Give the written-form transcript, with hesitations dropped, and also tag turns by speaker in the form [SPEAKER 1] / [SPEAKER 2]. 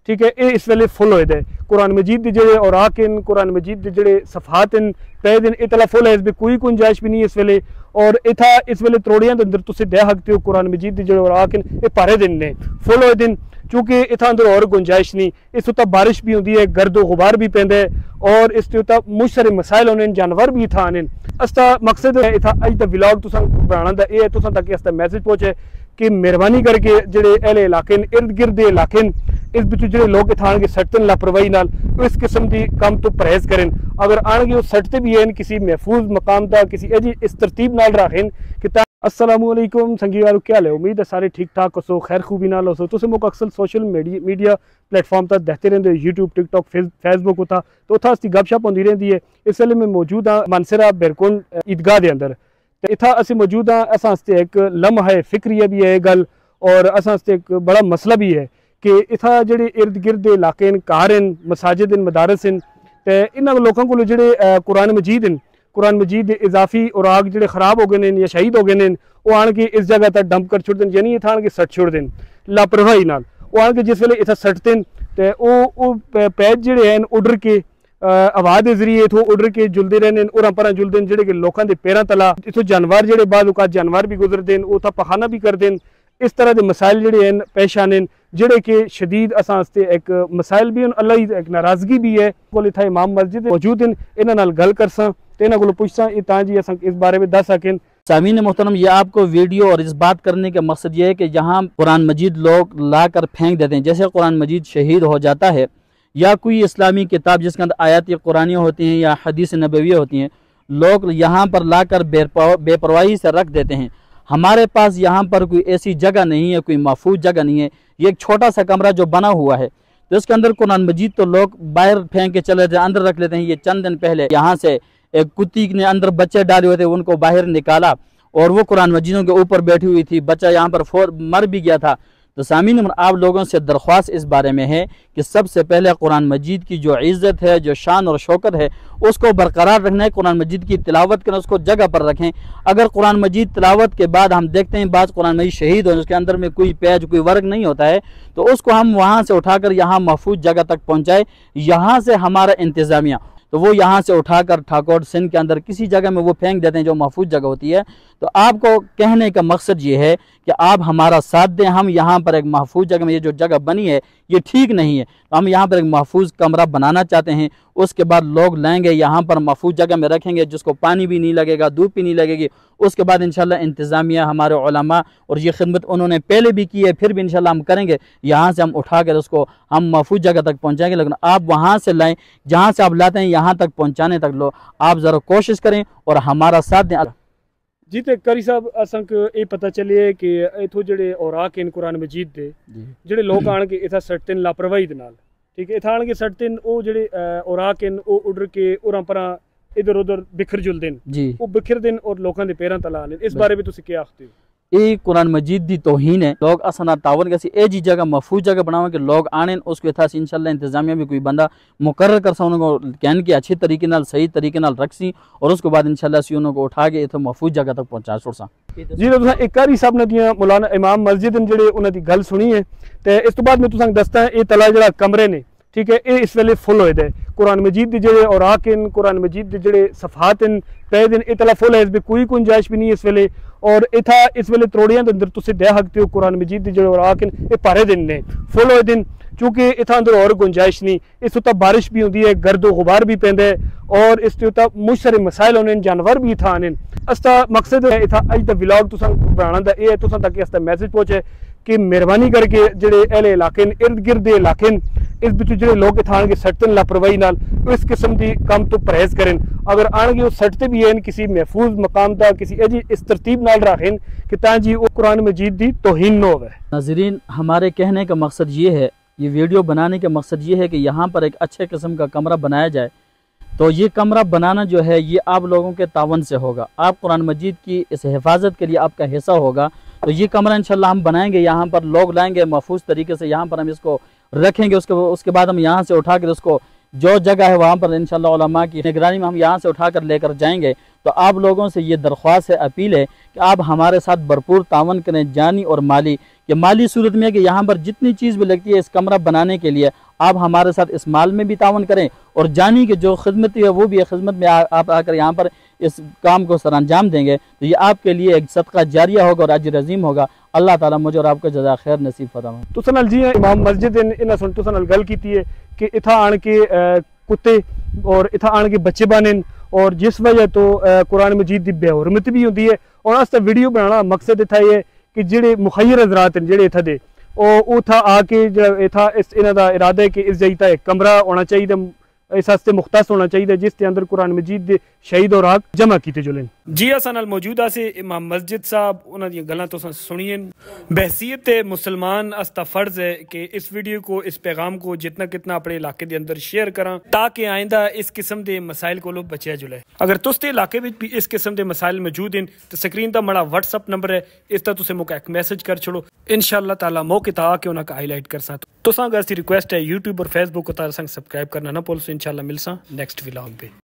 [SPEAKER 1] ٹھیک ہے یہ اس ویلے فل ہوئے دے قرآن مجید دے جڑے اوراق ہیں قرآن مجید دے جڑے صفحات ہیں پے دن اطلاع فل ہے اس بھی کوئی گنجائش بھی نہیں اس ویلے اور اتھا اس ویلے تروڑیاں دے اندر تسی دے سکتے ہو قرآن مجید دے جڑے اوراق ہیں یہ پارے دن نے فل ہوئے دن چونکہ اتھا اندر اور گنجائش نہیں اس اتھا بارش بھی ہوندی ہے گرد و غبار بھی پیندے اور اس تے اتھا مجھ سارے مسائل ہونے جانور بھی اتھا آنے استا مقصد ہے اتھا اج دا ولاگ تساں بنانا دا اے ہے تساں تک استا میسج پہنچے کہ مہربانی کر کے جڑے اہل علاقے ارد گرد دے علاقے اس بچوں جڑے لوگ اتھا آن کے سٹن لاپرواہی نال اس قسم دی کام تو پرہیز کریں اگر آن کے وہ سٹتے بھی ہیں کسی محفوظ مقام دا کسی ایجی اس ترتیب نال رکھیں کہ السلام علیکم سنگی والو کیا لے امید ہے سارے ٹھیک ٹھاک ہو خیر خوبی نال ہو تسے موک اکثر سوشل میڈیا پلیٹ فارم تا دیکھتے رہندے YouTube TikTok Facebook ہوتا تو اتھا اس کی گپ شپ ہوندی رہندی ہے اس ویلے میں موجود ہاں مانسرا بیرکون عیدگاہ دے اندر اتھا اسی موجود ہاں اساں واسطے ایک لمحہ فکریہ بھی ہے گل اور اساں واسطے ایک بڑا مسئلہ بھی ہے کہ اتھا جڑے ارد گرد علاقے کار ہیں مساجد ہیں مدارس ہیں تے انہاں لوکاں کولو جڑے قرآن مجید اضافی اوراق جڑے خراب ہو گئے ہیں یا شہید ہو گئے ہیں وہ آن کے اس جگہ تک ڈمپ کر چھوڑ دیں یعنی اتھا آن کے سٹ چھوڑ دیں لاپرواہی نال وہ آن کے جس ویلے اتھا سٹتے ہیں تے او پیج جڑے ہیں اڈر کے ہوا دے ذریعے اتھوں اڈر کے جلدے رہنے اوراں پراں جلدے ہیں جڑے کہ لوکاں دے پیراں تلا اتھوں جانور جڑے بعض اوقات جانور بھی گزر دیں اتھا پخانہ بھی کر دیں اس طرح دے مسائل جڑے ہیں پیش آنے جڑے کہ شدید اساں واسطے ایک مسائل بھی ہیں اللہ ہی ایک ناراضگی بھی ہے کول اتھا امام مسجد موجود ہیں انہاں نال گل کرساں تے انہاں کولوں پوچھساں تاں جی اساں اس بارے میں دس سکیں
[SPEAKER 2] سامعین محترم یہ آپ کو ویڈیو اور اس بات کرنے کا مقصد یہ ہے کہ جہاں قرآن مجید لوگ لا کر پھینک دیتے ہیں جیسے قرآن مجید شہید ہو جاتا ہے یا کوئی اسلامی کتاب جس کے اندر آیات قرآنی ہوتی ہیں یا حدیث نبویہ ہوتی ہیں لوگ یہاں پر لا کر بے پرواہی سے رکھ دیتے ہیں ہمارے پاس یہاں پر کوئی ایسی جگہ نہیں ہے کوئی محفوظ جگہ نہیں ہے یہ ایک چھوٹا سا کمرہ جو بنا ہوا ہے تو اس کے اندر قرآن مجید تو لوگ باہر پھینک کے چلے جاتے ہیں اندر رکھ لیتے ہیں یہ چند دن پہلے یہاں سے ایک کتی نے اندر بچے ڈالے ہوئے تھے ان کو باہر نکالا اور وہ قرآن مجیدوں کے اوپر بیٹھی ہوئی تھی بچہ یہاں پر مر بھی گیا تھا تو سامعین آپ لوگوں سے درخواست اس بارے میں ہے کہ سب سے پہلے قرآن مجید کی جو عزت ہے جو شان اور شوکت ہے اس کو برقرار رکھنا ہے قرآن مجید کی تلاوت کرنا اس کو جگہ پر رکھیں اگر قرآن مجید تلاوت کے بعد ہم دیکھتے ہیں بعض قرآن مجید شہید ہو اس کے اندر میں کوئی پیج کوئی ورق نہیں ہوتا ہے تو اس کو ہم وہاں سے اٹھا کر یہاں محفوظ جگہ تک پہنچائے یہاں سے ہمارا انتظامیہ تو وہ یہاں سے اٹھا کر ٹھاکر سندھ کے اندر کسی جگہ میں وہ پھینک دیتے ہیں جو محفوظ جگہ ہوتی ہے تو آپ کو کہنے کا مقصد یہ ہے کہ آپ ہمارا ساتھ دیں ہم یہاں پر ایک محفوظ جگہ میں یہ جو جگہ بنی ہے یہ ٹھیک نہیں ہے تو ہم یہاں پر ایک محفوظ کمرہ بنانا چاہتے ہیں اس کے بعد لوگ لائیں گے یہاں پر محفوظ جگہ میں رکھیں گے جس کو پانی بھی نہیں لگے گا دھوپ بھی نہیں لگے گی اس کے بعد انشاءاللہ انتظامیہ ہمارے علماء اور یہ خدمت انہوں نے پہلے بھی کی ہے پھر بھی انشاءاللہ ہم کریں گے یہاں سے ہم اٹھا کر اس کو ہم محفوظ جگہ تک پہنچائیں گے لیکن آپ وہاں سے لائیں جہاں سے آپ لاتے ہیں یہاں تک پہنچانے تک لو آپ ذرا کوشش کریں اور ہمارا ساتھ دیں
[SPEAKER 1] جی تے کاری صاحب اساں کو یہ پتہ چلے کہ ایتھوں جڑے اوراق ہیں قرآن مجید دے جڑے لوگ آن کے اتھا سٹتے لاپرواہی دے نال ٹھیک ہے اتھا آن کے سٹتے او جڑے اوراق ہیں او اڈر کے اوراں پراں ادھر ادھر بکھر جلدے
[SPEAKER 2] جی
[SPEAKER 1] او بکھر دین اور لوکاں دے پیراں تلا نے اس بارے میں تسی کیا آختے ہو
[SPEAKER 2] یہ قرآن مجید دی توہین ہے لوگ اساں تعاون کسی اے جی جگہ محفوظ جگہ بناؤں کہ لوگ آنے اس کو اتھا سے انشاءاللہ انتظامیہ بھی کوئی بندہ مقرر کر سا انہوں کو کہنے کی اچھی طریقے نال صحیح طریقے نال رکھ سی اور اس کے بعد انشاءاللہ سی انہوں کو اٹھا کے اتھا محفوظ جگہ تک پہنچا چھوڑ سا
[SPEAKER 1] جی تو ایک کاری صاحب نے دیاں مولانا امام مسجد جڑے انہاں دی گل سنی ہے تے اس تو بعد میں تساں دستا ہے یہ تلا جڑا کمرے نے ٹھیک ہے یہ اس ویلے فل ہوئے دے قرآن مجید دے جڑے اوراق ہیں قرآن مجید دے جڑے صفحات ہیں پے دن اطلاع فل ہے اس بھی کوئی گنجائش بھی نہیں اس ویلے اور اتھا اس ویلے تروڑیاں دے اندر تسی دے سکتے ہو قرآن مجید دے جڑے اوراق ہیں یہ پارے دن نے فل ہوئے دن چونکہ اتھا اندر اور گنجائش نہیں اس اتھا بارش بھی ہوندی ہے گرد و غبار بھی پیندے اور اس تے اتھا مجھ سارے مسائل ہونے جانور بھی اتھا آنے استا مقصد ہے اتھا اج دا ولاگ تساں بنانا دا اے ہے تساں تک استا میسج پہنچے کہ مہربانی کر کے جڑے اہل علاقے ارد گرد دے علاقے اس بچوں جڑے لوگ اتھا آن کے سٹتے لاپرواہی نال اس قسم دی کام تو پرہیز کریں اگر آن کے وہ سٹتے بھی ہیں کسی محفوظ مقام دا کسی ایجی اس ترتیب نال رکھیں کہ تاں جی وہ قرآن مجید دی توہین نہ ہوئے
[SPEAKER 2] ناظرین ہمارے کہنے کا مقصد یہ ہے یہ ویڈیو بنانے کا مقصد یہ ہے کہ یہاں پر ایک اچھے قسم کا کمرہ بنایا جائے تو یہ کمرہ بنانا جو ہے یہ آپ لوگوں کے تعاون سے ہوگا آپ قرآن مجید کی اس حفاظت کے لیے آپ کا حصہ ہوگا تو یہ کمرہ انشاءاللہ ہم بنائیں گے یہاں پر لوگ لائیں گے محفوظ طریقے سے یہاں پر ہم اس کو رکھیں گے اس کے بعد ہم یہاں سے اٹھا کر اس کو जो जगह है वहाँ पर इंशाअल्लाह उलमा की निगरानी में हम यहाँ से उठाकर लेकर जाएंगे। तो आप लोगों से ये दरख्वास्त है, अपील है कि आप हमारे साथ भरपूर तावन करें, जानी और माली। कि माली सूरत में है कि यहाँ पर जितनी चीज़ भी लगती है इस कमरा बनाने के लिए आप हमारे साथ इस माल में भी तावन करें, और जानी की जो खिदमत है वो भी है, खिदमत में आप आकर यहाँ पर इस काम को सरअंजाम देंगे तो ये आपके लिए एक सदका जारिया होगा और अजर अजीम होगा। अल्लाह ताला मुझे और आपको जज़ा खैर नसीब फरमाए।
[SPEAKER 1] तुसां नाल जी इमाम मस्जिद इन्हां सुन तुसां नाल गल कीती है कि इत्थां आण के कुत्ते और इत्थां आण के बच्चे बनन, और जिस वजह तो कुरान मजीद की बेहुरमत भी होती है। और अस वीडियो बनाना मकसद इत्था ये कि जेडे मुखैर हजरात हैं जेडे इत्था दे उत्था आके इत्था इन्हां दा इरादा है कि इस जगह एक कमरा होना चाहिए, इस वास्ते मुख्तस होना चाहिए जिसके अंदर कुरान मजीद दे शहीद और आग जमा कीते जुलन। जी असां नाल मौजूद आसे इमाम मस्जिद साहब, उन्हां दी गल्लां तुसां सुनियन। बहसीयत मुसलमान अस्ता फर्ज है कि इस वीडियो को, इस पैगाम को जितना कितना अपने इलाके दे अंदर शेयर करा ताकि आइंदा इस किस्म दे मसाइल को बचिया जुले। अगर तुस इलाके में भी इस किस्म दे मसाइल मौजूद हैं तो स्क्रीन दा मड़ा व्हाट्सअप नंबर है, इस तरह तुसें मुझे एक मैसेज कर छोड़ो, इंशाअल्लाह ताला मौके ता आके उन्हां का हाईलाइट कर सा। तुसां अगर रिक्वेस्ट है यूट्यूब और फेसबुक को तारा संग सब्सक्राइब करना ना भूलसो। इंशाअल्लाह मिलसा नेक्स्ट व्लॉग पे।